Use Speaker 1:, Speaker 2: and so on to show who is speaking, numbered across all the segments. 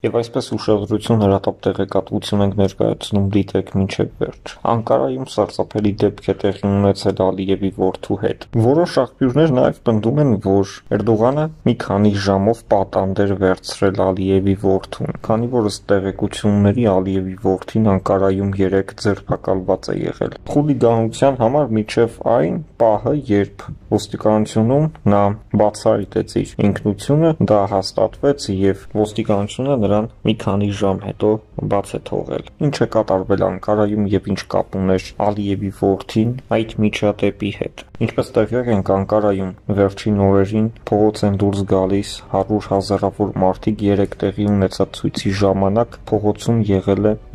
Speaker 1: Եվ այսպես ուշադրություն հրատապ տեղեկատվություն ենք ներկայացնում դիտեք մինչև վերջ։ Անկարայում սարսափելի դեպք է տեղի ունեցել Ալիևի որդու հետ։ Որոշ աղբյուրներ նաև պնդում են, որ Էրդողանը մի քանի ժամով պատանդ էր վերցրել Ալիևի որդուն, քանի որ ըստ տեղեկությունների Ալիևի որդին Անկարայում 3 ձերբակալված է եղել։ Խուլիգանության համար մինչև այն պահը, երբ ոստիկանությունում նա բացահայտեց իր ինքնությունը, դա հաստատվեց եւ ոստիկանությունը նրան մի քանի ժամ հետո բաց է թողել։ Ինչ է կատարվել Անկարայում եւ ինչ կապ ուներ Ալիևի որդին այդ միջադեպի հետ։ Ինչպես տեղյակ ենք, Անկարայում վերջին օրերին փողոց են դուրս գալիս 100 հազարավոր մարդիկ 3 տեղի ունեցած ցույցի ժամանակ փողոցում եղել է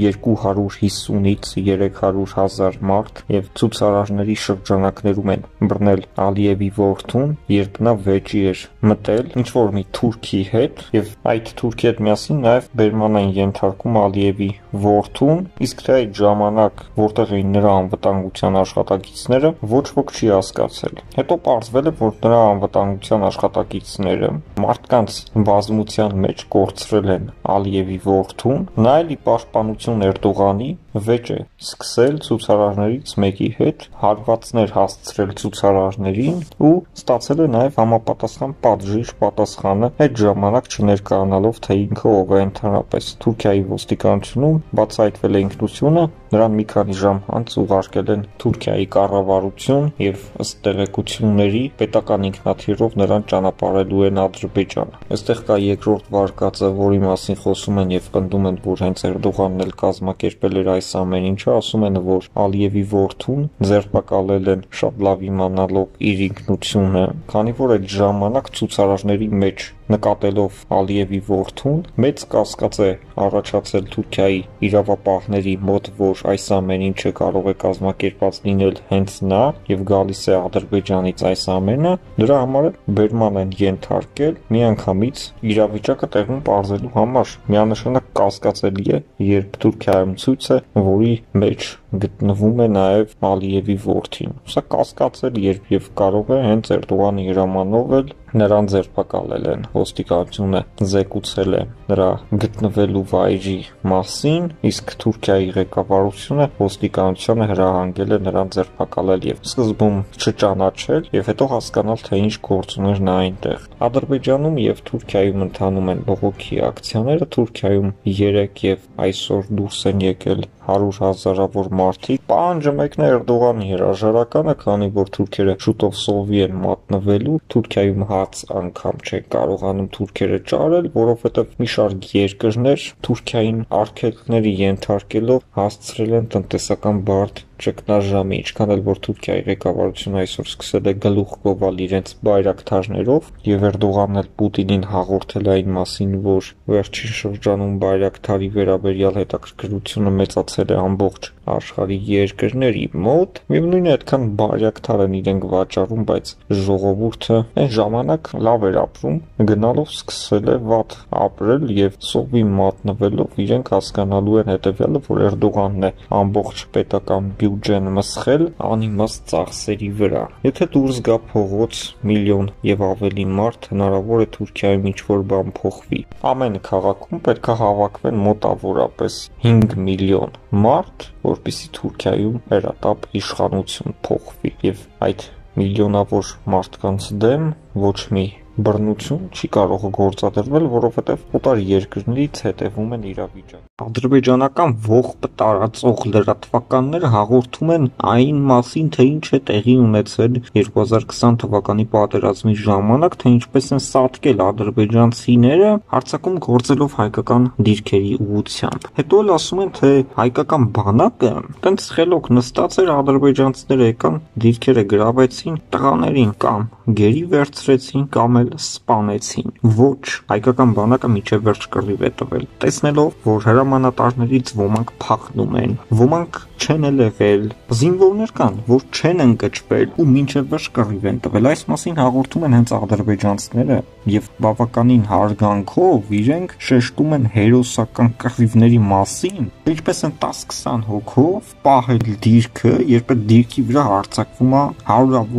Speaker 1: 250-ից 300 հազար մարդ եւ ցուցարարների շրջանակներում են բռնել Ալիևի որդուն, երբ նա վեճի էր մտել ինչ որ մի թուրքի հետ եւ այդ թուրքի հետ միասին նաեւ բերման են ենթարկում Ալիևի որդուն, իսկ թե այդ ժամանակ որտեղ էին նրա անվտանգության աշխատակիցները, ոչ ոք չի հասկացել։ Հետո պարզվել է, որ նրա անվտանգության աշխատակիցները մարդկանց բազմության մեջ կորցրել են Ալիևի որդուն, նա էլի պաշտպանություն Էրդողանի վեճ է սկսել ցուցարարներից մեկի հետ, հարվածներ հասցրել ցուցարարներին ու ստացել է նաև համապատասխան պատժիժ պատասխանը, այդ ժամանակ չներկայանալով թե ինքը ով է ընդհանրապես։ Թուրքիայի ոստիկանությունում բացահայտվել է ինքնությունը, նրան մի քանի ժամ անց ուղարկել են Թուրքիայի կառավարություն եւ ըստ տեղեկությունների պետական ինքնաթիռով նրան ճանապարհելու են Ադրբեջան։ Այստեղ կա երկրորդ վարկածը, որի մասին խոսում են եւ պնդում են, որ հենց Էրդողանն էլ կազմակերպել էր այս ամեն ինչը, ասում են, որ Ալիևի որդուն ձերբակալել են շատ լավ իմանալով իր ինքնությունը, քանի որ այդ ժամանակ ցուցարարների մեջ նկատելով Ալիևի որդուն մեծ կասկած է առաջացել Թուրքիայի իրավապահների մոտ, որ այս ամեն ինչը կարող է կազմակերպված լինել հենց նա եւ գալիս է Ադրբեջանից այս ամենը, դրա համար բերման են ենթարկել միանգամից իրավիճակը տեղում պարզելու համար։ Միանշանակ կասկածելի է, երբ Թուրքիայում ցույց է, որի մեջ գտնվում է նաև Ալիևի որդին։ Սա կասկածել, երբ եւ կարող է հենց Էրդողանի հրամանով էլ նրան ձերբակալել են։ Ոստիկանությունը զեկուցել է նրա գտնվելու վայրի մասին, իսկ Թուրքիայի ղեկավարությունը ոստիկանությանը հրահանգել է նրան ձերբակալել եւ սկզբում չճանաչել եւ հետո հասկանալ, թե ինչ գործ ուներ նա այնտեղ։ Ադրբեջանում եւ Թուրքիայում ընթանում են բողոքի ակցիաները, Թուրքիայում 3 եւ այսօր դուրս են եկել 100 հազարավոր մարդիկ։ Պահանջը մեկն է Էրդողանի հրաժարականը, քանի որ թուրքերը շուտով սովի են մատնվելու, Թուրքիայում հաց անգամ չեն կարողանում թուրքերը ճարել, որովհետև մի շարք երկրներ Թուրքիային արգելքների ենթարկելով հասցրել են տնտեսական բարդ ճգնաժամի, ինչքան էլ որ Թուրքիայի ղեկավարությունը այսօր սկսել է գլուխ գովալ իրենց բայրակթարներով եւ Էրդողանն էլ Պուտինին հաղորդել այն մասին, որ վերջին շրջանում բայրակթարի վերաբերյալ հետաքրքրությունը մեծացել է ամբողջ աշխարհի երկրների մոտ, միևնույն է այդքան բայրակթար են իրենք վաճառում, բայց ժողովուրդը այն ժամանակ լավ էր ապրում, գնալով սկսել է վատ ապրել եւ սովի մատնվելով իրենք հասկանալու են հետեւյալը, որ Էրդողանն է ամբողջ պետական բյուջեն մսխել անիմաստ ծախսերի վրա։ Եթե դուրս գա փողոց միլիոն եւ ավելի մարդ, հնարավոր է Թուրքիայում ինչ-որ բան փոխվի։ Ամեն քաղաքում պետք է հավաքվեն մոտավորապես 5 միլիոն մարդ, որպեսզի Թուրքիայում հերատապ իշխանություն փոխվի եւ այդ միլիոնավոր մարդկանց դեմ ոչ մի բռնություն չի կարող գործադրվել, որովհետև օտար երկրներից հետևում են իրավիճակը։ Ադրբեջանական ողբ տարածող լրատվականները հաղորդում են այն մասին, թե ինչ է տեղի ունեցել 2020 թվականի պատերազմի ժամանակ, թե ինչպես են սատկել ադրբեջանցիները հարձակում գործելով հայկական դիրքերի ուղղությամբ։ Հետո էլ ասում են, թե հայկական բանակը տենց խելոք նստած էր, ադրբեջանցիները եկան դիրքերը գրավեցին, տղաներին կամ գերի վերցրեցին, կամ էլ սպանեցին։ Ոչ, հայկական բանակը միջև վերջ կռիվ է տվել, տեսնելով, որ հրամանատարներից ոմանք փախնում են, ոմանք չեն եղել, զինվորներ կան, որ չեն ընկճվել ու մինչև վերջ կռիվ են տվել։ Այս մասին հաղորդում են հենց ադրբեջանցիները եւ բավականին հարգանքով իրենք շեշտում են հերոսական կռիվների մասին, ինչպես են 10-20 հոգով պահել դիրքը, երբ այդ դիրքի վրա հարձակվում է հարյուրավոր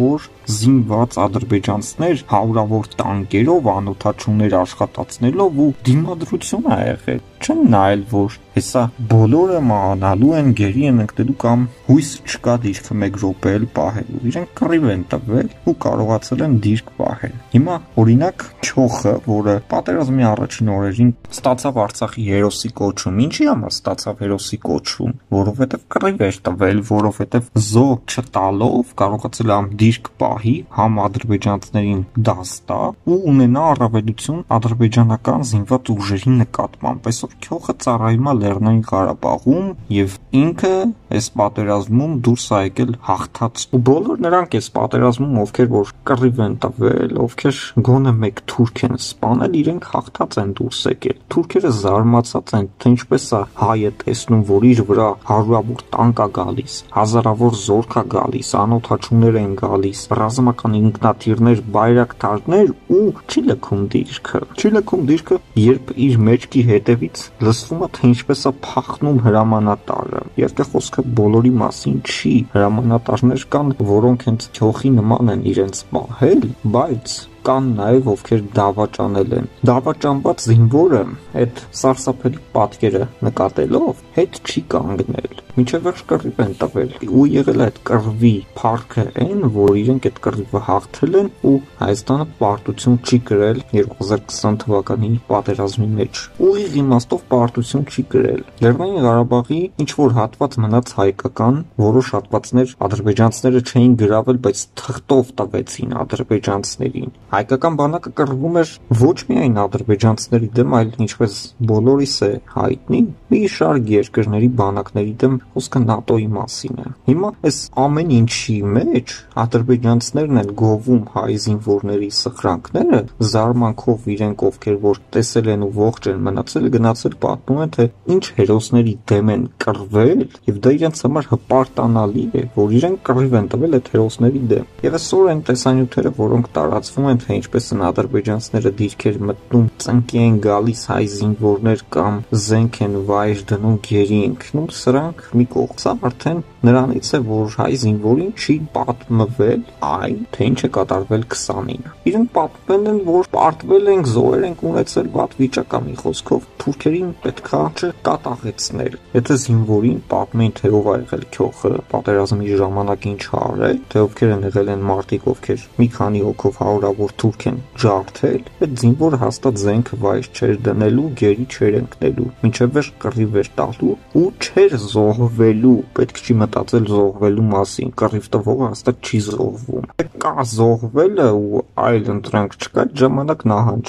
Speaker 1: զինված ադրբեջանցիներ հարյուրավոր տանկերով անօթաչուներ աշխատացնելով ու դիմադրություն ա եղել, չեն նայել, որ հեսա բոլորը մանալու են, գերի են ընկնելու կամ հույս չկա դիրքը մեկ րոպե էլ պահելու, իրենք կռիվ են տվել ու կարողացել են դիրք պահել։ Հիմա օրինակ Չոխը, որը պատերազմի առաջին օրերին ստացավ Արցախի հերոսի կոչում, ինչի համար ստացավ հերոսի կոչում, որովհետև կռիվ էր տվել, որովհետև զո չտալով կարողացել ամ դիրք պահի, համ ադրբեջանցիներին դաս տա ու ունենա առավելություն ադրբեջանական զինված ուժերի նկատմամբ։ Այսօր Չոխը ծառայում է Լեռնային Ղարաբաղում եւ ինքը այս պատերազմում դուրս է եկել հաղթած։ Ու բոլոր նրանք այս պատերազմում, ովքեր որ կռիվ են տվել, ովքեր գոնե մեկ թուրք են սպանել, իրենք հաղթած են դուրս եկել։ Թուրքերը զարմացած են, թե ինչպես է հայը տեսնում, որ իր վրա հարյուրավոր տանկ է գալիս, հազարավոր զորք է գալիս, անօթաչուներ են գալիս, ռազմական ինքնաթիռներ, բայրակտարներ ու չի լքում դիրքը։ Չի լքում դիրքը, երբ իր մեջքի հետևից լսվում է, թե ինչպես է փախնում հրամանատարը։ Եվ դե խոսքը բոլորի մասին չի։ Հրամանատարներ կան, որոնք հենց Չոխի նման են իրենց պահել, բայց կան նաև ովքեր դավաճանել են։ Դավաճանված զինվորը այդ սարսափելի պատկերը նկատելով հետ չի կանգնել։ Մինչև վերջ կռիվ են տվել ու եղել է այդ կռվի փառքը այն, որ իրենք այդ կռիվը հաղթել են ու Հայաստանը պարտություն չի կրել 2020 թվականի պատերազմի մեջ։ Ուղիղ իմաստով պարտություն չի կրել։ Լեռնային Ղարաբաղի ինչ որ հատված մնաց հայկական, որոշ հատվածներ ադրբեջանցիները չէին գրավել, բայց թղթով տվեցին ադրբեջանցիներին։ Հայկական բանակը կռվում էր ոչ միայն ադրբեջանցիների դեմ, այլ ինչպես բոլորիս է հայտնի, մի շարք երկրների բանակների դեմ, խոսքը ՆԱՏՕ-ի մասին է։ Հիմա այս ամեն ինչի մեջ ադրբեջանցիներն են գովում հայ զինվորների սխրանքները, զարմանքով իրենք ովքեր որ տեսել են ու ողջ են մնացել, գնացել պատմում են, թե ինչ հերոսների դեմ են կռվել, եւ դա իրենց համար հպարտանալի է, որ իրենք կռիվ են տվել այդ հերոսների դեմ։ Եվ այսօր այն տեսանյութերը, որոնք տարածվում են, թե ինչպես են ադրբեջանցիները դիրքեր մտնում, ծնկի են գալիս հայ զինվորներ կամ զենք են վայր դնում, գերի ընկնում, սրանք մի կողմ։ Սա արդեն նրանից է, որ հայ զինվորին չի պատմվել այն, թե ինչ է կատարվել 20-ին։ Իրենք պատմել են, որ պարտվել ենք, զոհեր ենք ունեցել, վատ վիճակամի խոսքով թուրքերին պետքա չկատաղեցնել։ Եթե զինվորին պատմեն, թե ով ա եղել Չոխը, պատերազմի ժամանակ ինչ ա արել, թե ովքեր են եղել են մարդիկ, ովքեր մի քանի հոգով հարյուրավոր թուրք են ջարդել, այդ զինվորը հաստատ զենքը վայր չէր դնելու, գերի չէր ընկնելու, մինչև վերջ կռիվ էր տալու ու չէր զոհվելու, պետք չի մտածել զոհվելու մասին, կռիվ տվողը հաստատ չի զոհվում։ Կա զոհվելը ու այլ ընտրանք չկա, ժամանակ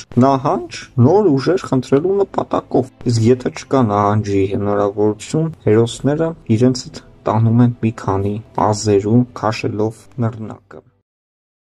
Speaker 1: նահանջ նոր ուժեր խնդրելու նպատակով։ Իսկ եթե չկա նահանջի հնարավորություն, հերոսները իրենց տանում են մի քանի ազերու քաշելով նռնակը։